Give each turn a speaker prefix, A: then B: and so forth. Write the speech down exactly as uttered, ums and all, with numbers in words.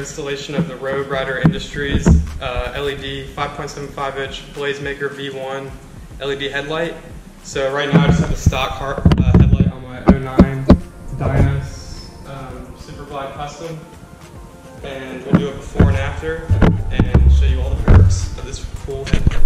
A: installation of the Road Rider Industries uh, L E D five point seven five inch Blazemaker V one L E D headlight. So right now I just have a stock car, uh, headlight on my oh nine Dyna um, Super Glide Custom, and we'll do a before and after and show you all the perks of this cool headlight.